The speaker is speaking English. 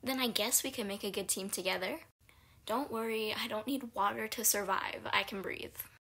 Then I guess we can make a good team together. Don't worry, I don't need water to survive. I can breathe.